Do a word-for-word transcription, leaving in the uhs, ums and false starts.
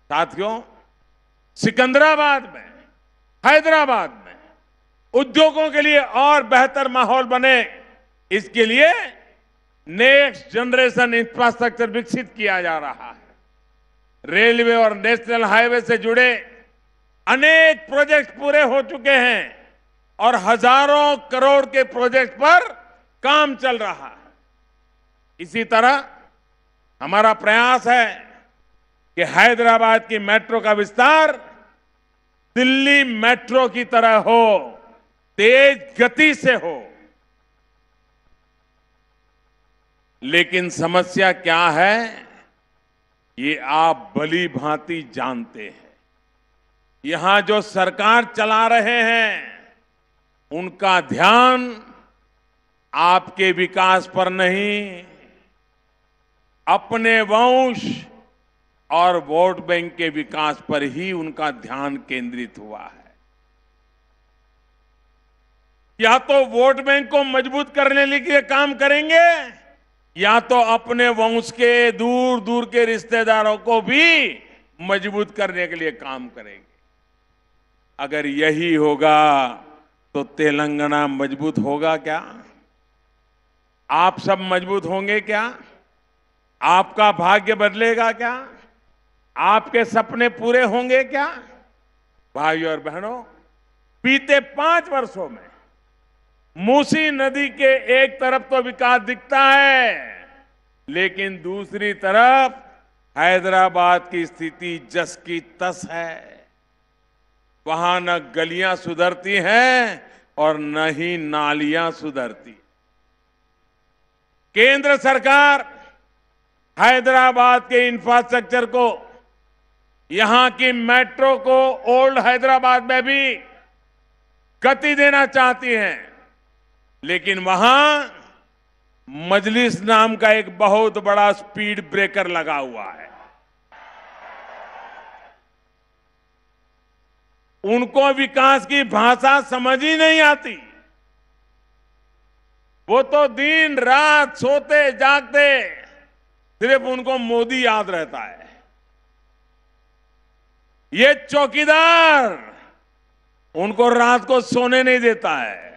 साथियों, सिकंदराबाद में, हैदराबाद में उद्योगों के लिए और बेहतर माहौल बने, इसके लिए नेक्स्ट जनरेशन इंफ्रास्ट्रक्चर विकसित किया जा रहा है। रेलवे और नेशनल हाईवे से जुड़े अनेक प्रोजेक्ट पूरे हो चुके हैं और हजारों करोड़ के प्रोजेक्ट पर काम चल रहा है। इसी तरह हमारा प्रयास है कि हैदराबाद की मेट्रो का विस्तार दिल्ली मेट्रो की तरह हो, तेज गति से हो। लेकिन समस्या क्या है, ये आप भली भांति जानते हैं। यहां जो सरकार चला रहे हैं, उनका ध्यान आपके विकास पर नहीं, अपने वंश और वोट बैंक के विकास पर ही उनका ध्यान केंद्रित हुआ है। या तो वोट बैंक को मजबूत करने के लिए काम करेंगे, या तो अपने वंश के दूर दूर के रिश्तेदारों को भी मजबूत करने के लिए काम करेंगे। अगर यही होगा तो तेलंगाना मजबूत होगा क्या? आप सब मजबूत होंगे क्या? आपका भाग्य बदलेगा क्या? आपके सपने पूरे होंगे क्या? भाइयों और बहनों, बीते पांच वर्षों में मूसी नदी के एक तरफ तो विकास दिखता है, लेकिन दूसरी तरफ हैदराबाद की स्थिति जस की तस है। वहां न गलियां सुधरती हैं और न ही नालियां सुधरती। केंद्र सरकार हैदराबाद के इंफ्रास्ट्रक्चर को, यहां की मेट्रो को ओल्ड हैदराबाद में भी गति देना चाहती है, लेकिन वहां मजलिस नाम का एक बहुत बड़ा स्पीड ब्रेकर लगा हुआ है। उनको विकास की भाषा समझ ही नहीं आती। वो तो दिन रात सोते जागते सिर्फ उनको मोदी याद रहता है। ये चौकीदार उनको रात को सोने नहीं देता है।